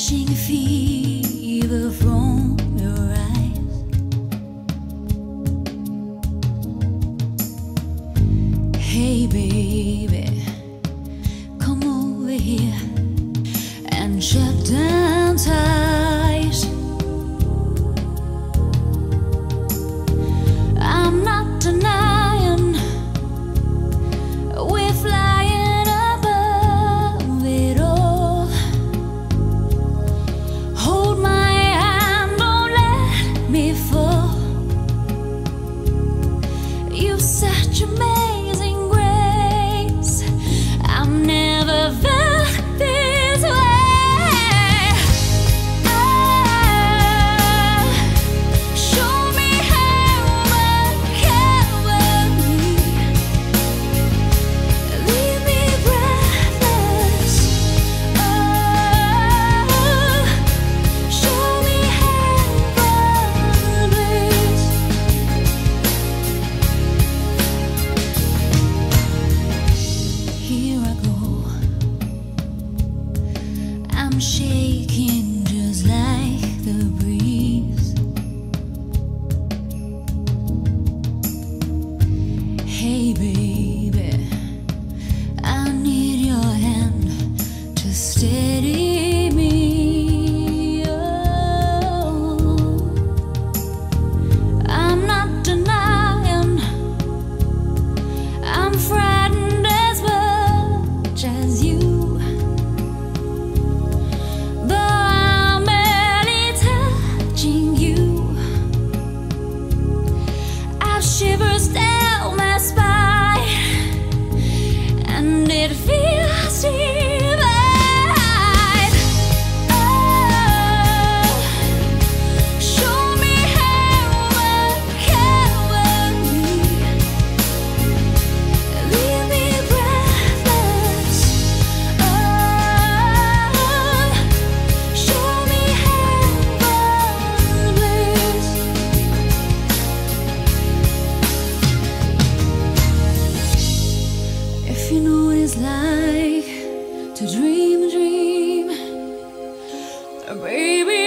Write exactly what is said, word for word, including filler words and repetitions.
catching fever from your eyes. Hey baby, come over here and shut down ties. I'm not denying we're flying above it all. Hold my hand, don't let me fall. You've such amazing grace, I've never felt this way. Oh, show me heaven, Calvary. Leave me breathless. Oh, show me heaven, please. Here I go, I'm shaking just like the breeze. Hey baby, I need your hand to steady me. Oh, I'm not denying I'm frightened as much as you, but I'm barely touching you. I've shivers down my spine, and it feels divine. Oh, show me heaven, Calvary. Leave me breathless. Oh, show me heaven, please. If you know what it's like to dream a dream, baby,